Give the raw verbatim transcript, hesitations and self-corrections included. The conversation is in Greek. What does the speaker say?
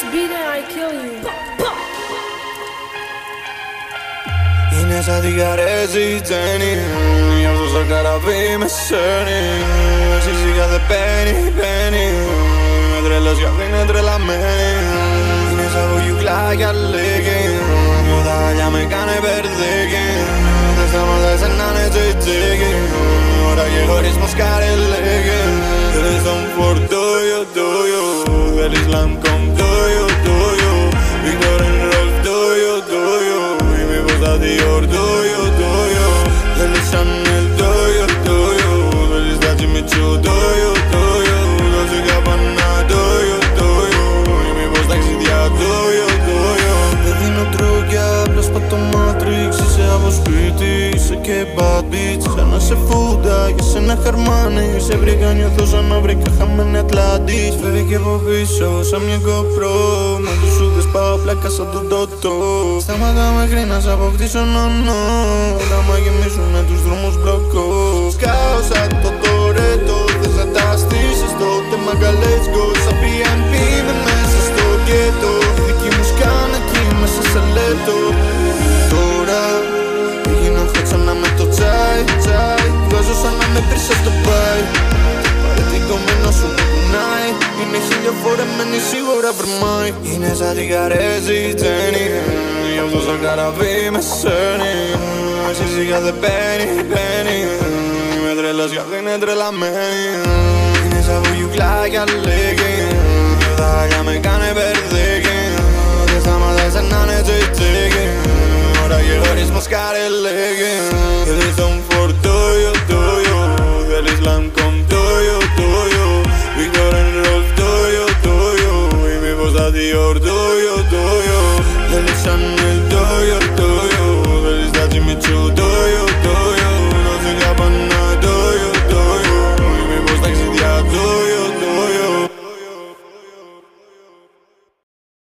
this beat and I kill you. Είναι σαν την καρέζη η τσένη, γι' αυτό στο καραβί με σέρνει. Εσύ σιγά δεν παίρνει, παίρνει. Με τρελός κι αυτή είναι τρελαμένη. Είναι σαν βογιουκλάκια λίγη, τα χαλιά με κάνε μπερδίκι. Δεν σταματάς να είναι τσιτσίκι, ώρα και χωρισμός καρελίκι. Θέλεις τον φορτούιο, τούιο, θέλεις λαμπκομ, τούιο, τούιο. Víctor en Rolf, τούιο, τούιο. Ή μήπως θα διόρ, τούιο, τούιο. Θέλεις Chanel, τούιο, τούιο. Θέλεις τα Jimmy Choo, τούιο, τούιο. Δώσε καπανά, τούιο, τούιο. Ή μήπως ταξιδιά, τούιο, τούιο. Δεν δίνω τρούκια, απλώς πατ' το Matrix. Είσαι από σπίτι, είσαι και bad bitch. Σαν να σε φούντα και σε ένα χαρμάνι. Σε βρήκα νιώθω σαν να βρήκα χαμένη Ατλάντης. Φεύγει και από πίσω σαν μια GoPro. Μαζί σου δεν σπάω πλάκα σαν τον Τότο. Σταματά μέχρι να σ' αποκτήσω νονό. Να μα γεμίσουνε τους δρόμους μπλοκό. Σκάω σαν το Τορέτο. Θες να τα στήσεις τότε μάγκα let's go. Σαν πι εμ πι με μέσα στο γκέτο. Δική μου σκάνα εκεί μέσα σε λέτο. Τώρα έγινα χατσόνα με το τσάι, τσάι. Βγάζω σαν να με πρίσα στο πάει. Πάρε την κομμένο σου με κουνάει. Είναι χιλιοφορεμένη σίγουρα βρμάει. Είναι σαν την καρέζη η τσένη, γι' αυτό στο καραβί με σέρνει. Εσύ σιγά δεν παίρνει, παίρνει. Είμαι τρελός κι αυτή είναι τρελαμένη. Είναι σαν βογιουκλάκια λίγη, τα χαλιά με κάνε μπερδίκι. Δεν σταματάς να είναι τσιτσίκι, ώρα και χωρισμός καρελίκι. Θέλεις τον φορτούιο, τούιο. Θέλεις λαμπκομ, τούιο, τούιο. Víctor en Rolf, τούιο, τούιο. Ή μήπως θα διόρ, τούιο, τούιο. Θέλεις Chanel.